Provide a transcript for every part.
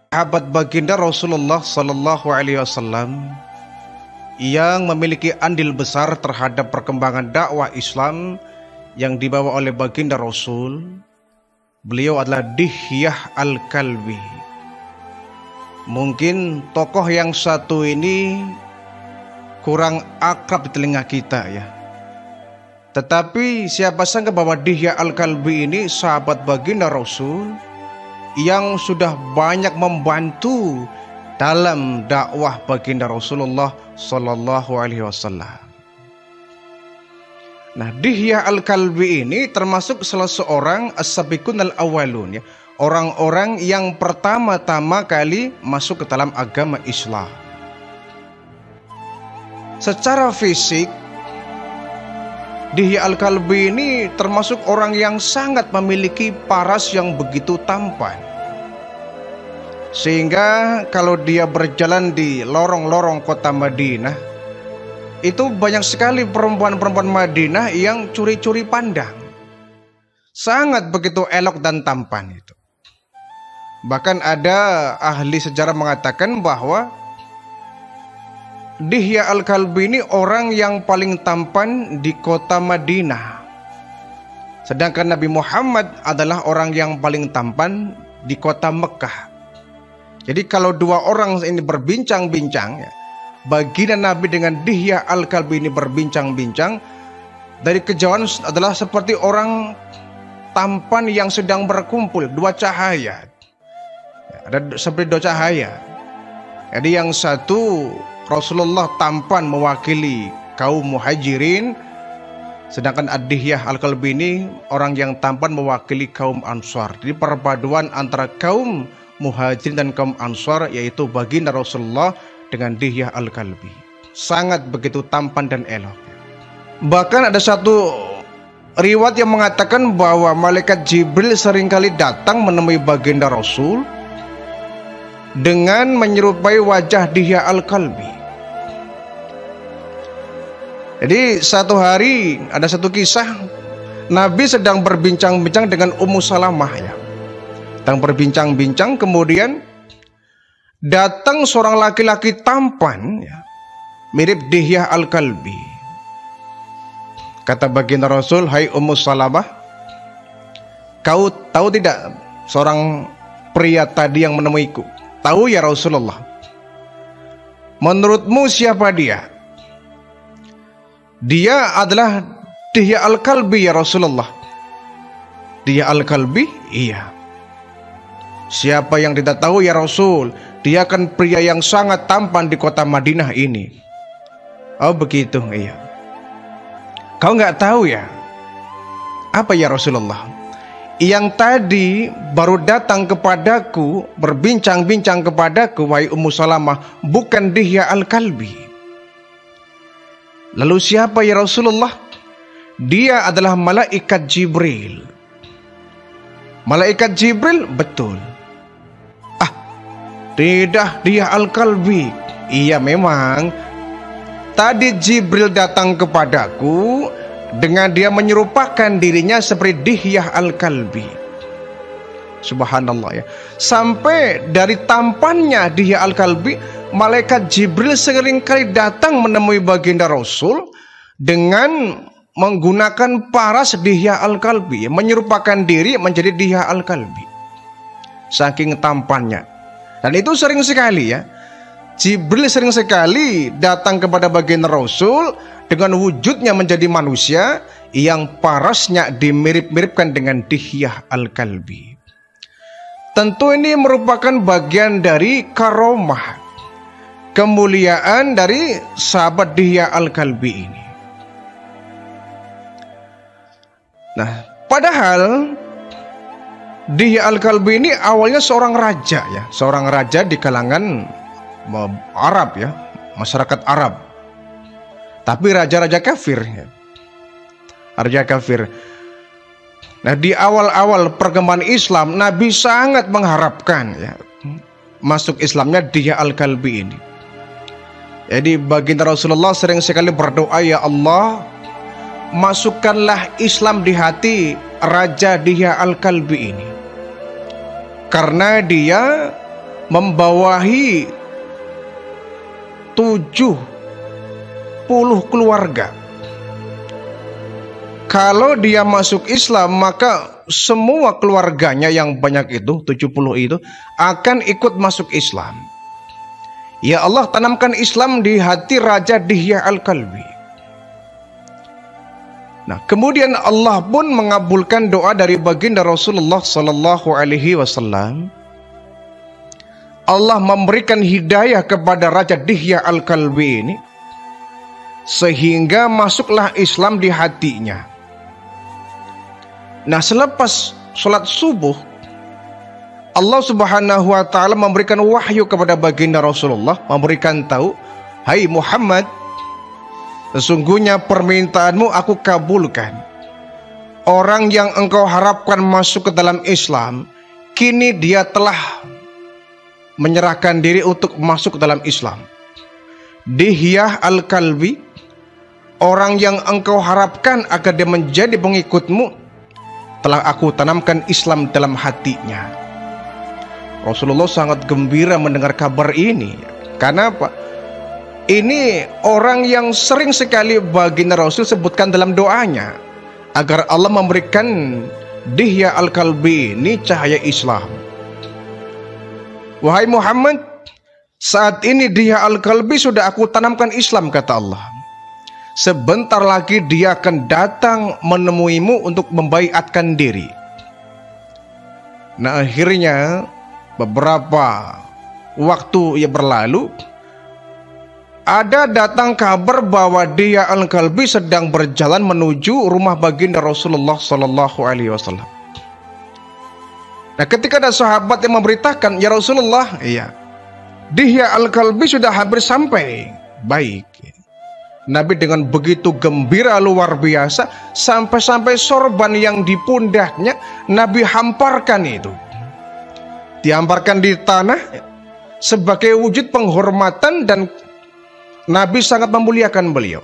sahabat baginda Rasulullah Sallallahu Alaihi Wasallam yang memiliki andil besar terhadap perkembangan dakwah Islam yang dibawa oleh baginda Rasul. Beliau adalah Dihyah Al-Kalbi. Mungkin tokoh yang satu ini kurang akrab di telinga kita ya. Tetapi siapa sangka bahwa Dihyah Al-Kalbi ini sahabat baginda Rasul yang sudah banyak membantu dalam dakwah baginda Rasulullah Sallallahu Alaihi Wasallam. Nah, Dihyah Al-Kalbi ini termasuk salah seorang as-sabiqun al-awwalun ya, orang-orang yang pertama-tama kali masuk ke dalam agama Islam. Secara fisik, Dihyah Al-Kalbi ini termasuk orang yang sangat memiliki paras yang begitu tampan. Sehingga kalau dia berjalan di lorong-lorong kota Madinah, itu banyak sekali perempuan-perempuan Madinah yang curi-curi pandang. Sangat begitu elok dan tampan itu. Bahkan ada ahli sejarah mengatakan bahwa Dihyah Al-Kalbi ini orang yang paling tampan di kota Madinah. Sedangkan Nabi Muhammad adalah orang yang paling tampan di kota Mekah. Jadi kalau dua orang ini berbincang-bincang ya, baginda Nabi dengan Dihyah Al-Kalbi ini berbincang-bincang, dari kejauhan adalah seperti orang tampan yang sedang berkumpul, dua cahaya. Ada seperti dua cahaya. Jadi yang satu Rasulullah tampan mewakili kaum muhajirin, sedangkan Dihyah Al-Kalbi ini orang yang tampan mewakili kaum Ansar. Jadi perpaduan antara kaum muhajirin dan kaum Ansar, yaitu baginda Rasulullah dengan Dihyah Al-Kalbi. Sangat begitu tampan dan elok. Bahkan ada satu riwayat yang mengatakan bahwa malaikat Jibril seringkali datang menemui baginda Rasul dengan menyerupai wajah Dihyah Al-Kalbi. Jadi satu hari ada satu kisah, Nabi sedang berbincang-bincang dengan Ummu Salamah ya. Sedang berbincang-bincang, kemudian datang seorang laki-laki tampan ya, mirip Dihyah Al-Kalbi. Kata baginda Rasul, "Hai Ummu Salamah, kau tahu tidak seorang pria tadi yang menemuiku?" "Tahu ya Rasulullah." "Menurutmu siapa dia?" "Dia adalah Dihyah Al-Kalbi ya Rasulullah." "Dihyah Al-Kalbi?" "Iya." "Siapa yang tidak tahu ya Rasul, dia kan pria yang sangat tampan di kota Madinah ini." "Oh begitu, iya." "Kau nggak tahu ya?" "Apa ya Rasulullah?" "Yang tadi baru datang kepadaku, berbincang-bincang kepadaku, wahai Ummu Salamah, bukan Dihyah Al-Kalbi." "Lalu siapa ya Rasulullah?" "Dia adalah malaikat Jibril." "Malaikat Jibril?" "Betul." "Ah, tidak Dihyah Al-Kalbi." "Iya memang. Tadi Jibril datang kepadaku dengan dia menyerupakan dirinya seperti Dihyah Al-Kalbi." Subhanallah ya. Sampai dari tampannya Dihyah Al-Kalbi, malaikat Jibril seringkali datang menemui baginda Rasul dengan menggunakan paras Dihyah Al-Kalbi, menyerupakan diri menjadi Dihyah Al-Kalbi. Saking tampannya. Dan itu sering sekali ya. Jibril sering sekali datang kepada baginda Rasul dengan wujudnya menjadi manusia yang parasnya dimirip-miripkan dengan Dihyah Al-Kalbi. Tentu ini merupakan bagian dari karomah, kemuliaan dari sahabat Dihyah Al-Kalbi ini. Nah, padahal Dihyah Al-Kalbi ini awalnya seorang raja ya, seorang raja di kalangan Arab ya, masyarakat Arab. Tapi raja-raja kafir ya. Raja kafir. Nah, di awal-awal perkembangan Islam, Nabi sangat mengharapkan ya, masuk Islamnya Dihyah Al-Kalbi ini. Jadi baginda Rasulullah sering sekali berdoa, "Ya Allah, masukkanlah Islam di hati Raja Dihyah Al-Kalbi ini, karena dia membawahi 70 keluarga. Kalau dia masuk Islam, maka semua keluarganya yang banyak itu, 70 itu, akan ikut masuk Islam. Ya Allah tanamkan Islam di hati Raja Dihya Al-Kalbi. Nah, kemudian Allah pun mengabulkan doa dari baginda Rasulullah Sallallahu Alaihi Wasallam. Allah memberikan hidayah kepada Raja Dihya Al-Kalbi ini, sehingga masuklah Islam di hatinya. Nah, selepas sholat subuh, Allah Subhanahu wa Ta'ala memberikan wahyu kepada baginda Rasulullah, memberikan tahu, hai Muhammad, sesungguhnya permintaanmu aku kabulkan. Orang yang engkau harapkan masuk ke dalam Islam, kini dia telah menyerahkan diri untuk masuk ke dalam Islam. Dihya Al-Kalbi, orang yang engkau harapkan agar dia menjadi pengikutmu, telah aku tanamkan Islam dalam hatinya. Rasulullah sangat gembira mendengar kabar ini. Karena apa? Ini orang yang sering sekali baginda Rasul sebutkan dalam doanya, agar Allah memberikan Dihya Al-Kalbi ini cahaya Islam. Wahai Muhammad, saat ini Dihya Al-Kalbi sudah aku tanamkan Islam, kata Allah. Sebentar lagi dia akan datang menemuimu untuk membaiatkan diri. Nah, akhirnya beberapa waktu yang berlalu, ada datang kabar bahwa Dihya Al-Kalbi sedang berjalan menuju rumah baginda Rasulullah Sallallahu Alaihi Wasallam. Nah, ketika ada sahabat yang memberitakan, ya Rasulullah, iya, Dihya Al-Kalbi sudah hampir sampai. Baik. Nabi dengan begitu gembira luar biasa, sampai-sampai sorban yang di pundaknya Nabi hamparkan itu. Dihamparkan di tanah sebagai wujud penghormatan, dan Nabi sangat memuliakan beliau.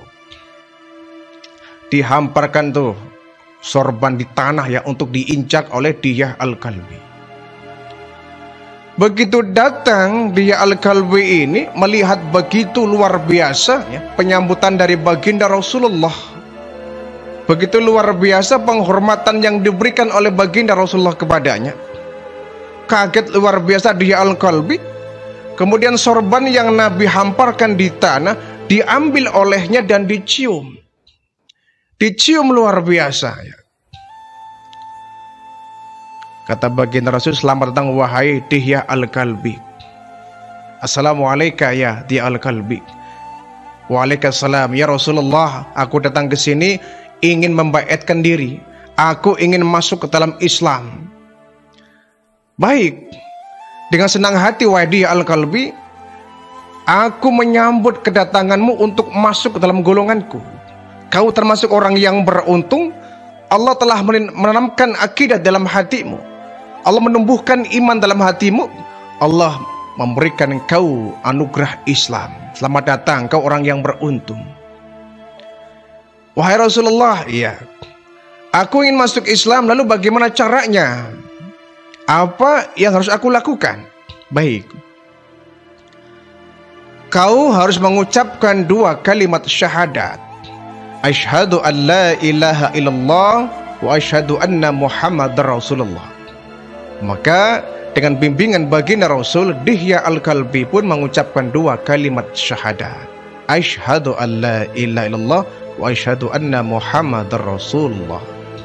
Dihamparkan tuh sorban di tanah ya, untuk diinjak oleh Dihya Al-Kalbi. Begitu datang Dihya Al-Kalbi ini, melihat begitu luar biasa ya, penyambutan dari baginda Rasulullah. Begitu luar biasa penghormatan yang diberikan oleh baginda Rasulullah kepadanya. Kaget luar biasa Dihya Al-Kalbi. Kemudian sorban yang Nabi hamparkan di tanah diambil olehnya dan dicium. Dicium luar biasa ya. Kata baginda Rasul, selamat datang wahai Dihya Al-Kalbi. Assalamualaikum ya Dihya Al-Kalbi. Waalaikumsalam ya Rasulullah, aku datang ke sini ingin membaiatkan diri. Aku ingin masuk ke dalam Islam. Baik, dengan senang hati wahai Dihya Al-Kalbi, aku menyambut kedatanganmu untuk masuk ke dalam golonganku. Kau termasuk orang yang beruntung. Allah telah menanamkan akidah dalam hatimu. Allah menumbuhkan iman dalam hatimu. Allah memberikan kau anugerah Islam. Selamat datang, kau orang yang beruntung. Wahai Rasulullah, iya, aku ingin masuk Islam, lalu bagaimana caranya? Apa yang harus aku lakukan? Baik, kau harus mengucapkan 2 kalimat syahadat. Asyhadu an la ilaha illallah wa asyhadu anna Muhammadar Rasulullah. Maka dengan bimbingan baginda Rasul, Dihya Al-Kalbi pun mengucapkan 2 kalimat syahadat. Asyhadu an la ilaha illallah wa asyhadu anna Muhammadar Rasulullah.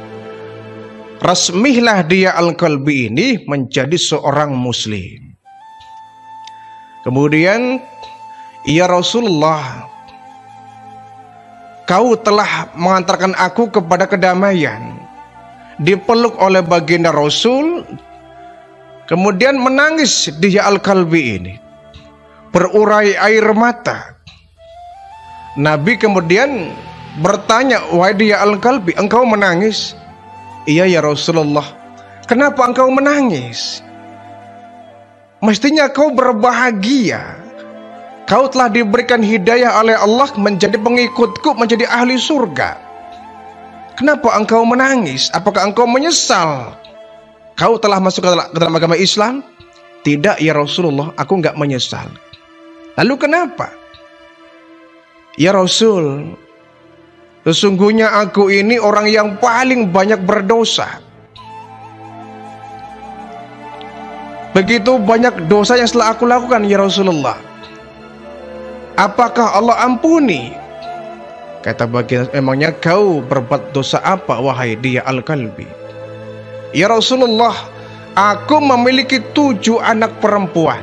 Resmilah Dihya Al-Kalbi ini menjadi seorang muslim. Kemudian, ya Rasulullah, kau telah mengantarkan aku kepada kedamaian. Dipeluk oleh baginda Rasul. Kemudian menangis Dihya Al-Kalbi ini, berurai air mata. Nabi kemudian bertanya, wahai Dihya Al-Kalbi, engkau menangis? Iya ya Rasulullah. Kenapa engkau menangis? Mestinya kau berbahagia. Kau telah diberikan hidayah oleh Allah menjadi pengikutku, menjadi ahli surga. Kenapa engkau menangis? Apakah engkau menyesal kau telah masuk ke dalam agama Islam? Tidak ya Rasulullah, aku nggak menyesal. Lalu kenapa? Ya Rasul, sesungguhnya aku ini orang yang paling banyak berdosa. Begitu banyak dosa yang telah aku lakukan ya Rasulullah. Apakah Allah ampuni? Kata baginda, emangnya kau berbuat dosa apa wahai Diyah Al-Kalbi? Ya Rasulullah, aku memiliki 7 anak perempuan.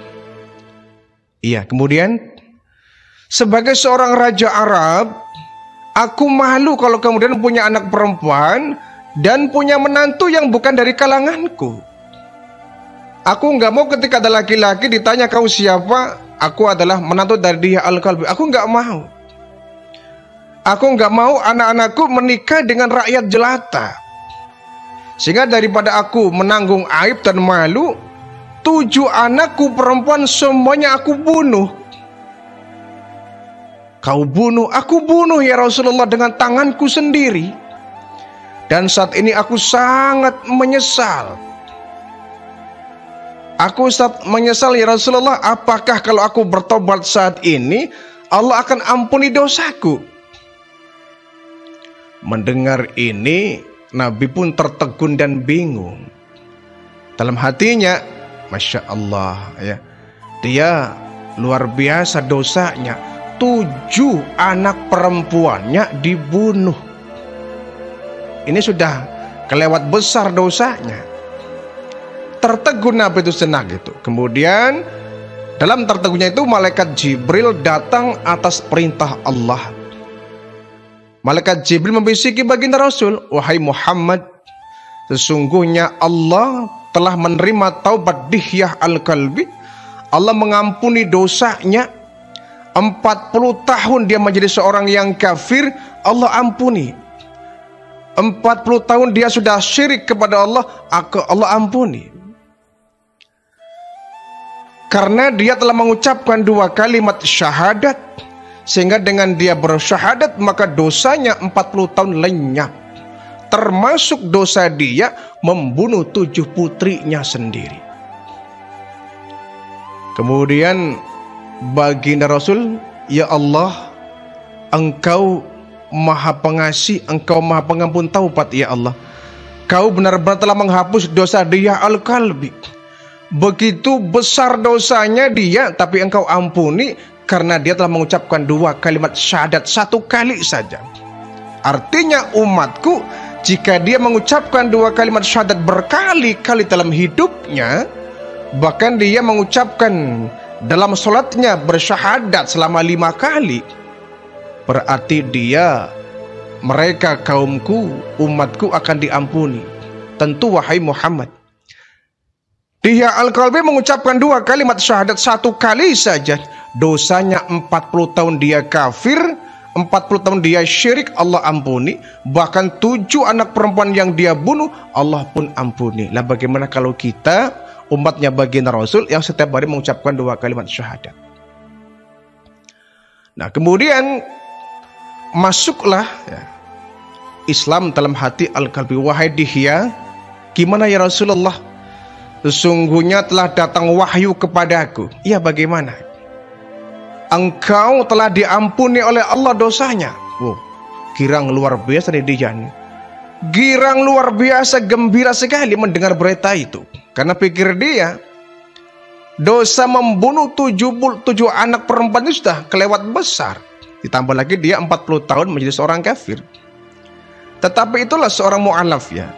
Iya, kemudian sebagai seorang raja Arab, aku malu kalau kemudian punya anak perempuan dan punya menantu yang bukan dari kalanganku. Aku nggak mau ketika ada laki-laki ditanya kau siapa, aku adalah menantu dari Diyah Al-Kalbi. Aku nggak mau. Aku nggak mau anak-anakku menikah dengan rakyat jelata. Sehingga daripada aku menanggung aib dan malu, 7 anakku perempuan semuanya aku bunuh. Kau bunuh, aku bunuh ya Rasulullah dengan tanganku sendiri. Dan saat ini aku sangat menyesal. Aku sangat menyesal ya Rasulullah, apakah kalau aku bertobat saat ini Allah akan ampuni dosaku? Mendengar ini Nabi pun tertegun dan bingung. Dalam hatinya, Masya Allah ya, dia luar biasa dosanya. 7 anak perempuannya dibunuh. Ini sudah kelewat besar dosanya. Tertegun Nabi itu senang gitu. Kemudian dalam tertegunnya itu malaikat Jibril datang atas perintah Allah. Malaikat Jibril membisiki baginda Rasul, wahai Muhammad, sesungguhnya Allah telah menerima taubat Diyah Al-Kalbi. Allah mengampuni dosanya. 40 tahun dia menjadi seorang yang kafir, Allah ampuni. 40 tahun dia sudah syirik kepada Allah, Allah ampuni. Karena dia telah mengucapkan 2 kalimat syahadat, sehingga dengan dia bersyahadat maka dosanya 40 tahun lenyap. Termasuk dosa dia membunuh 7 putrinya sendiri. Kemudian baginda Rasul, ya Allah, Engkau Maha Pengasih, Engkau Maha Pengampun taubat ya Allah. Kau benar-benar telah menghapus dosa Diyah Al-Kalbi. Begitu besar dosanya dia, tapi Engkau ampuni karena dia telah mengucapkan 2 kalimat syahadat 1 kali saja. Artinya umatku, jika dia mengucapkan 2 kalimat syahadat berkali-kali dalam hidupnya, bahkan dia mengucapkan dalam sholatnya bersyahadat selama 5 kali, berarti mereka kaumku, umatku akan diampuni. Tentu wahai Muhammad. Diyah Al-Kalbi mengucapkan 2 kalimat syahadat 1 kali saja, dosanya 40 tahun dia kafir, 40 tahun dia syirik, Allah ampuni. Bahkan 7 anak perempuan yang dia bunuh, Allah pun ampuni. Lah bagaimana kalau kita, umatnya baginda Rasul, yang setiap hari mengucapkan 2 kalimat syahadat? Nah kemudian masuklah ya, Islam dalam hati Al-Kalbi. Wahai Diyah, gimana ya Rasulullah? Sesungguhnya telah datang wahyu kepadaku. Iya, bagaimana? Engkau telah diampuni oleh Allah dosanya. Wow, girang luar biasa nih dia. Girang luar biasa, gembira sekali mendengar berita itu. Karena pikir dia, dosa membunuh 7 anak perempuan itu sudah kelewat besar. Ditambah lagi dia 40 tahun menjadi seorang kafir. Tetapi itulah seorang mu'alaf ya.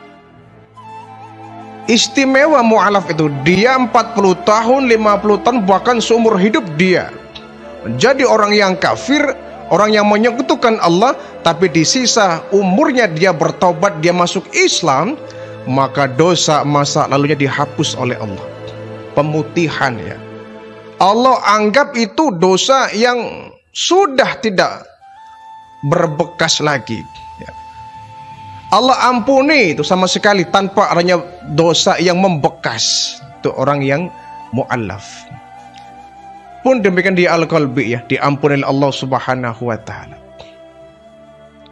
Istimewa mu'alaf itu, dia 40 tahun, 50 tahun, bahkan seumur hidup dia menjadi orang yang kafir, orang yang menyekutukan Allah, tapi di sisa umurnya dia bertaubat, dia masuk Islam, maka dosa masa lalunya dihapus oleh Allah. Pemutihan ya. Allah anggap itu dosa yang sudah tidak berbekas lagi. Allah ampuni itu sama sekali tanpa adanya dosa yang membekas. Itu orang yang mu'allaf. Pun demikian di Al-Kalbi ya, diampuni oleh Allah Subhanahu wa taala.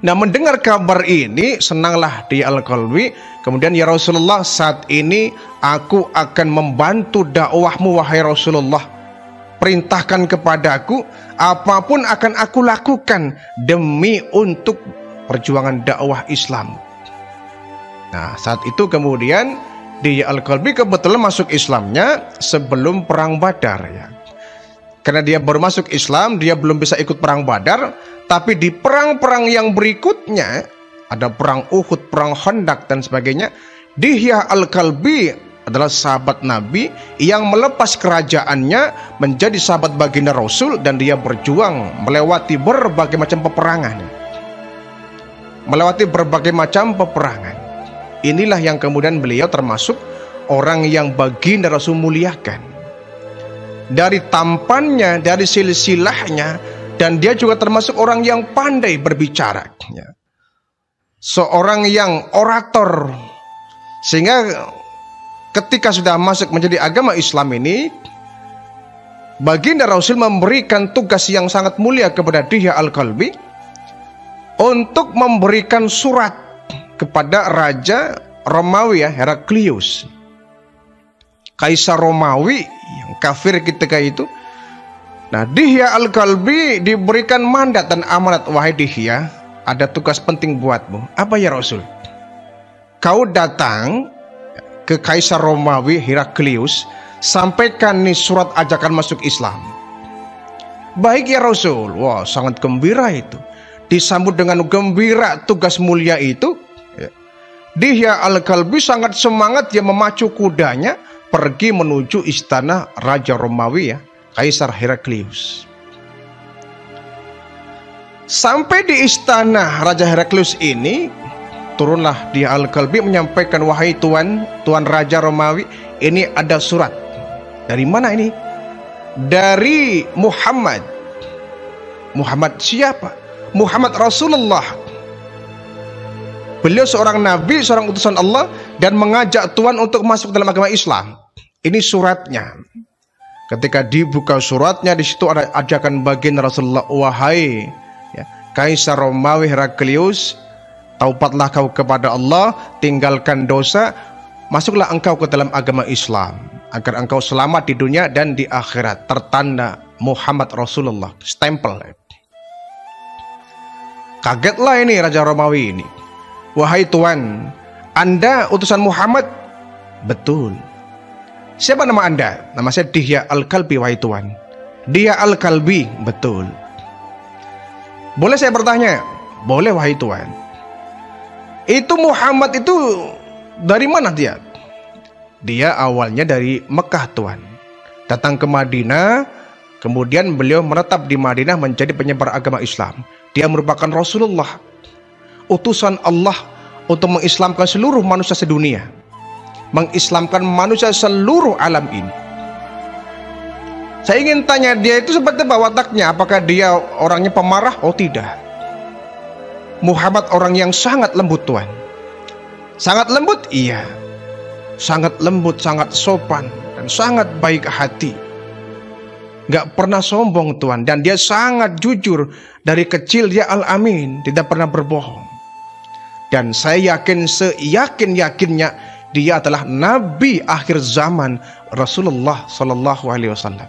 Nah, mendengar kabar ini senanglah Dihya Al-Kalbi. Kemudian, ya Rasulullah, saat ini aku akan membantu dakwahmu wahai Rasulullah. Perintahkan kepadaku, apapun akan aku lakukan demi untuk perjuangan dakwah Islam. Nah, saat itu kemudian Dihya Al-Kalbi kebetulan masuk Islamnya sebelum perang Badar ya. Karena dia baru masuk Islam, dia belum bisa ikut perang Badar. Tapi di perang-perang yang berikutnya, ada perang Uhud, perang Khandaq dan sebagainya, Dihya Al-Kalbi adalah sahabat Nabi yang melepas kerajaannya menjadi sahabat baginda Rasul, dan dia berjuang melewati berbagai macam peperangan. Melewati berbagai macam peperangan. Inilah yang kemudian beliau termasuk orang yang baginda Rasul muliakan. Dari tampannya, dari silsilahnya, dan dia juga termasuk orang yang pandai berbicara. Seorang yang orator. Sehingga ketika sudah masuk menjadi agama Islam ini, baginda Rasul memberikan tugas yang sangat mulia kepada Dihya Al-Kalbi untuk memberikan surat kepada Raja Romawi ya, Heraklius, Kaisar Romawi yang kafir ketika itu. Nah, Dihya Al-Kalbi diberikan mandat dan amanat, wahai Dihya, ada tugas penting buatmu. Apa ya Rasul? Kau datang ke Kaisar Romawi Heraklius, sampaikan nih surat ajakan masuk Islam. Baik ya Rasul. Wah, sangat gembira itu. Disambut dengan gembira tugas mulia itu. Dihya Al-Kalbi sangat semangat, dia memacu kudanya pergi menuju istana Raja Romawi ya, Kaisar Heraklius. Sampai di istana Raja Heraklius ini, turunlah Dihya Al-Kalbi menyampaikan, wahai Tuan Raja Romawi, ini ada surat. Dari mana ini? Dari Muhammad. Muhammad siapa? Muhammad Rasulullah. Beliau seorang nabi, seorang utusan Allah, dan mengajak Tuhan untuk masuk dalam agama Islam. Ini suratnya. Ketika dibuka suratnya, di situ ada ajakan baginda Rasulullah, wahai ya, Kaisar Romawi Heraklius, taubatlah kau kepada Allah, tinggalkan dosa, masuklah engkau ke dalam agama Islam, agar engkau selamat di dunia dan di akhirat. Tertanda Muhammad Rasulullah, stempel. Kagetlah ini Raja Romawi ini. Wahai Tuan, Anda utusan Muhammad? Betul. Siapa nama Anda? Nama saya Dihya Al-Kalbi, wahai Tuan. Dihya Al-Kalbi, betul. Boleh saya bertanya? Boleh, wahai Tuan. Itu Muhammad itu dari mana dia? Dia awalnya dari Mekah, Tuan. Datang ke Madinah, kemudian beliau menetap di Madinah menjadi penyebar agama Islam. Dia merupakan Rasulullah, utusan Allah untuk mengislamkan seluruh manusia sedunia, mengislamkan manusia seluruh alam ini. Saya ingin tanya, dia itu seperti apa wataknya? Apakah dia orangnya pemarah? Oh tidak. Muhammad orang yang sangat lembut, Tuan. Sangat lembut? Iya. Sangat lembut, sangat sopan, dan sangat baik hati. Gak pernah sombong, Tuan. Dan dia sangat jujur. Dari kecil dia Al-Amin, tidak pernah berbohong. Dan saya yakin, seyakin-yakinnya, dia adalah Nabi akhir zaman, Rasulullah Sallallahu Alaihi Wasallam.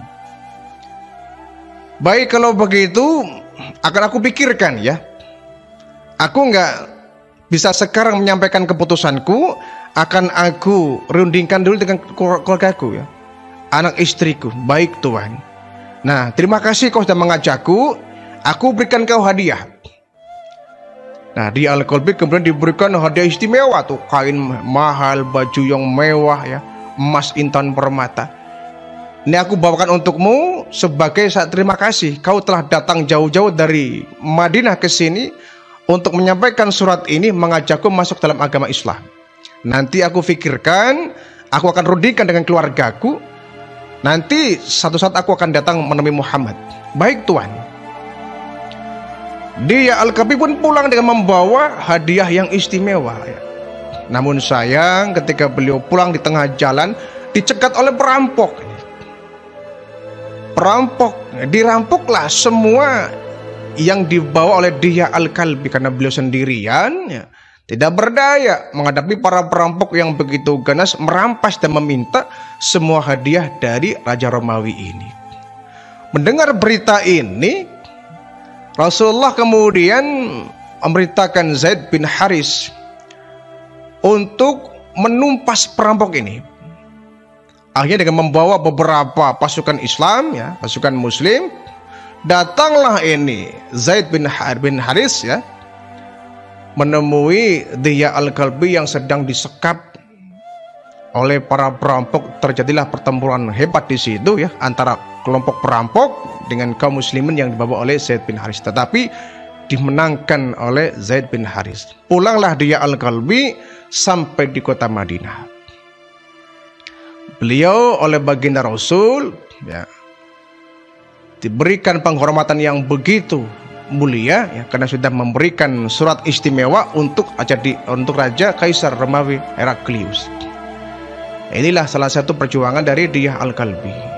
Baik, kalau begitu akan aku pikirkan ya. Aku nggak bisa sekarang menyampaikan keputusanku, akan aku rundingkan dulu dengan keluargaku ya, anak istriku. Baik Tuhan. Nah, terima kasih kau sudah mengajakku. Aku berikan kau hadiah. Nah, Dihya Al-Kalbi kemudian diberikan hadiah istimewa tuh, kain mahal, baju yang mewah ya, emas intan permata. Ini aku bawakan untukmu sebagai terima kasih. Kau telah datang jauh-jauh dari Madinah ke sini untuk menyampaikan surat ini, mengajakku masuk dalam agama Islam. Nanti aku pikirkan, aku akan rundingkan dengan keluargaku. Nanti satu saat aku akan datang menemui Muhammad. Baik Tuan. Dihya Al-Kalbi pun pulang dengan membawa hadiah yang istimewa ya. Namun sayang, ketika beliau pulang di tengah jalan dicegat oleh perampok. Dirampoklah semua yang dibawa oleh Dihya Al-Kalbi karena beliau sendirian ya, tidak berdaya menghadapi para perampok yang begitu ganas merampas dan meminta semua hadiah dari Raja Romawi ini. Mendengar berita ini, Rasulullah kemudian memerintahkan Zaid bin Haris untuk menumpas perampok ini. Akhirnya dengan membawa beberapa pasukan Islam ya, pasukan Muslim, datanglah ini Zaid bin Haris ya, menemui Dihya Al-Kalbi yang sedang disekap oleh para perampok. Terjadilah pertempuran hebat di situ ya, antara kelompok perampok dengan kaum muslimin yang dibawa oleh Zaid bin Haris, tetapi dimenangkan oleh Zaid bin Haris. Pulanglah Dihya Al-Kalbi sampai di kota Madinah. Beliau oleh baginda Rasul ya, diberikan penghormatan yang begitu mulia ya, karena sudah memberikan surat istimewa untuk Raja Kaisar Romawi Heraklius. Inilah salah satu perjuangan dari Dihya Al-Kalbi.